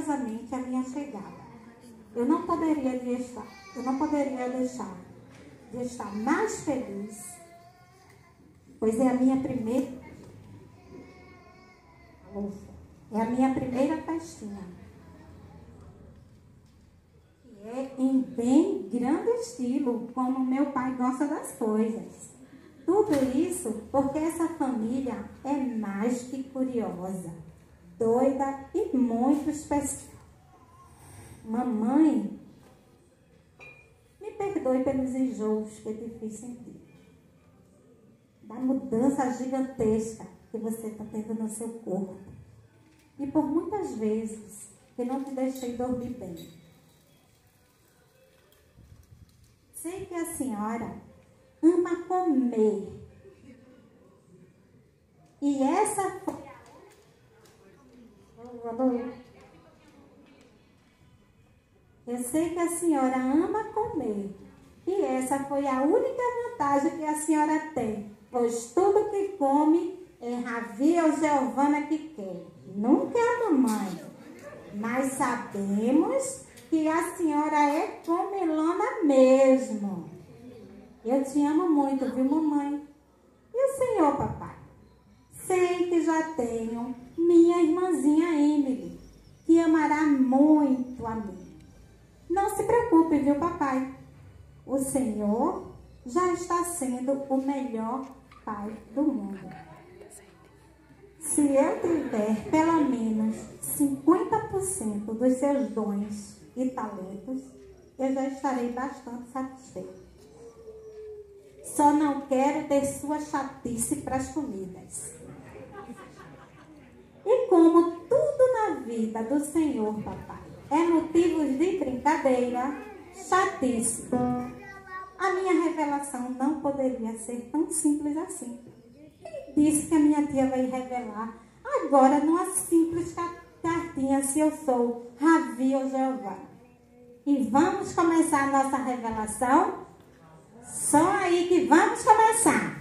orgulhosamente a minha chegada. Eu não poderia deixar de estar mais feliz, pois é a minha primeira festinha. E é em bem grande estilo, como meu pai gosta das coisas. Tudo isso porque essa família é mais que curiosa, doida e muito especial. Mamãe, me perdoe pelos enjoos que te fiz sentir, da mudança gigantesca que você está tendo no seu corpo e por muitas vezes que não te deixei dormir bem. Sei que a senhora ama comer. E essa foi Eu sei que a senhora ama comer. E essa foi a única vantagem que a senhora tem, pois tudo que come é Ravi ou Giovana que quer, nunca é a mamãe. Mas sabemos que a senhora é comelona mesmo. Eu te amo muito, viu, mamãe? E o senhor, papai? Sei que já tenho minha irmãzinha Emily, que amará muito a mim. Não se preocupe, viu, papai? O senhor já está sendo o melhor pai do mundo. Se eu tiver pelo menos 50% dos seus dons e talentos, eu já estarei bastante satisfeito. Só não quero ter sua chatice para as comidas. E como tudo na vida do Senhor, papai, é motivo de brincadeira, chatice, a minha revelação não poderia ser tão simples assim. Quem disse que a minha tia vai revelar agora numa simples cartinha se eu sou Ravi ou Jeová? E vamos começar a nossa revelação? Só aí que vamos começar.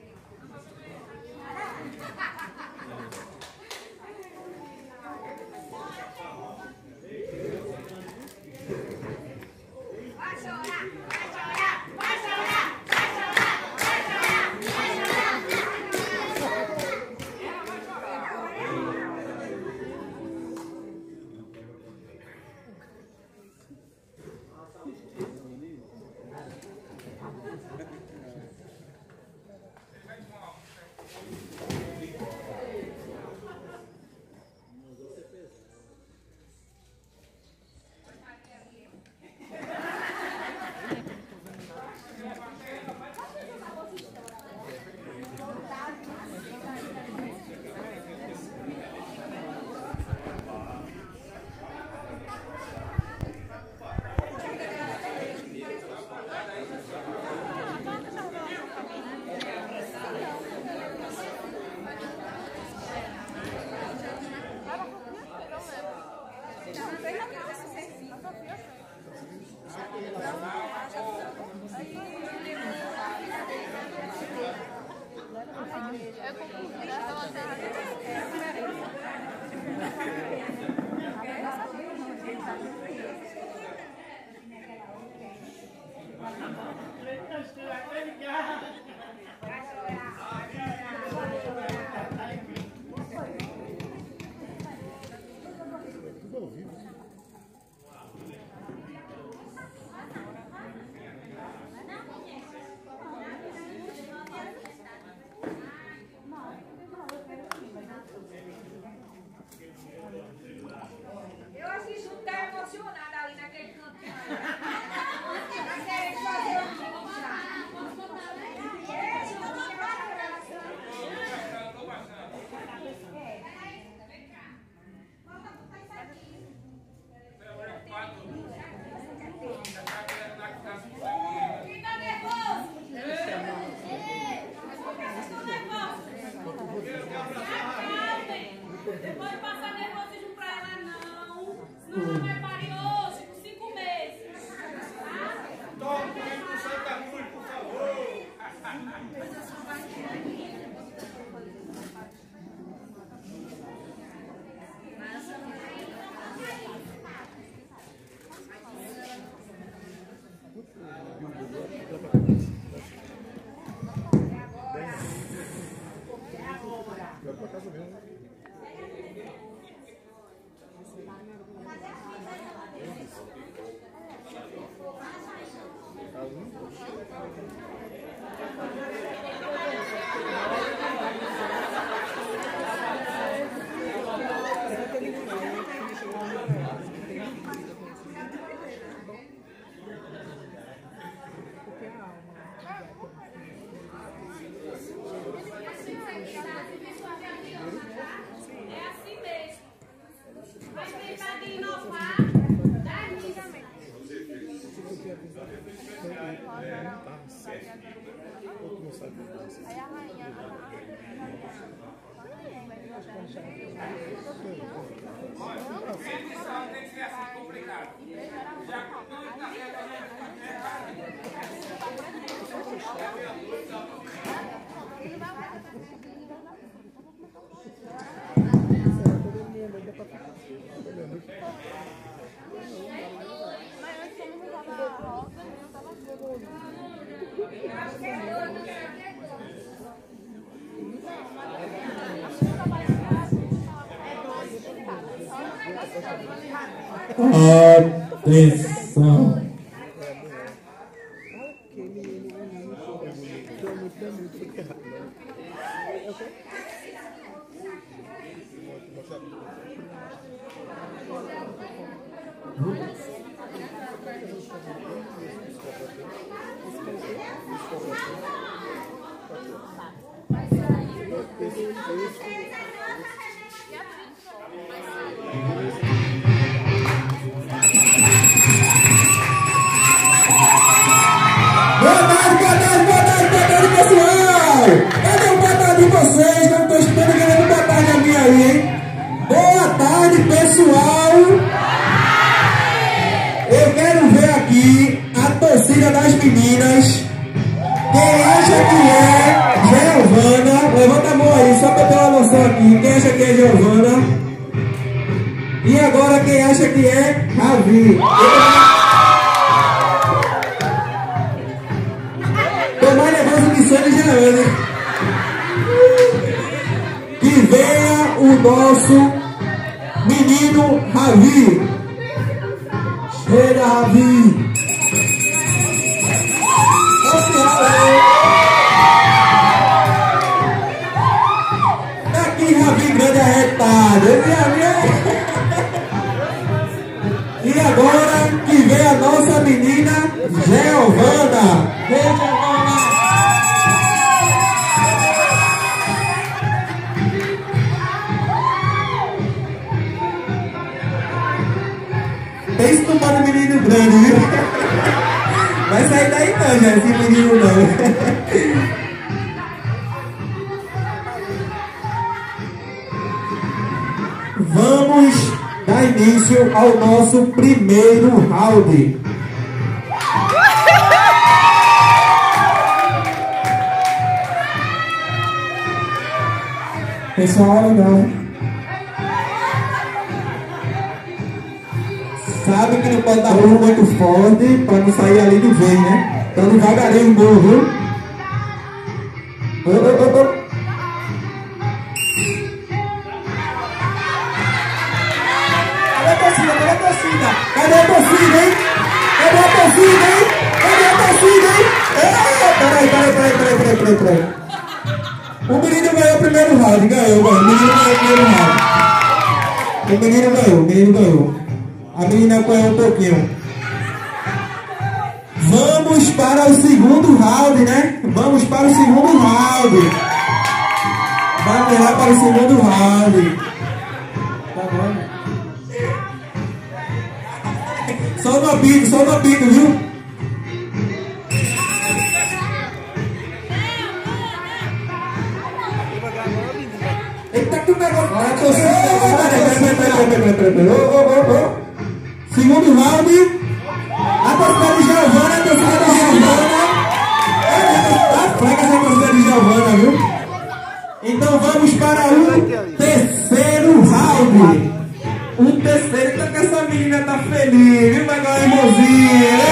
Eu assisto até emocionada ali naquele cantinho. Atenção. Das meninas, quem acha que é Giovana, levanta a mão aí, só para ter uma noção aqui, quem acha que é Giovana, e agora quem acha que é Ravi. Tô mais nervoso que Sônia e Jeane. Que venha o nosso menino Ravi. Chega, Ravi. Daqui Ravi grande arretado. E agora que vem a nossa menina Giovana. Vem, Giovana. Pensa no mano menino grande, viu? Vai sair daí não, já, esse menino não. Vamos dar início ao nosso primeiro round. Pessoal, não. Sabe que não pode dar burro muito forte para não sair ali do vem, né? Então devagarinho o burro, viu? Cadê a torcida? Cadê a torcida? Cadê a torcida, hein? Cadê a torcida, hein? Cadê a torcida, hein? Peraí. O menino ganhou o primeiro round, ganhou. O menino ganhou o primeiro round. O menino ganhou. A menina ganhou um pouquinho. Vamos para o segundo round, né? Vamos para o segundo round. Vamos lá para o segundo round. Tá bom? Só no apito, viu? Eita, que negócio. Segundo round. A torcida de Giovana, a torcida de Giovana. Tá fraca essa torcida de Giovana, viu? Então vamos para o terceiro round. O terceiro, então que essa menina tá feliz, viu? Vai ganhar irmãozinha.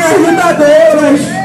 minhas lutadoras.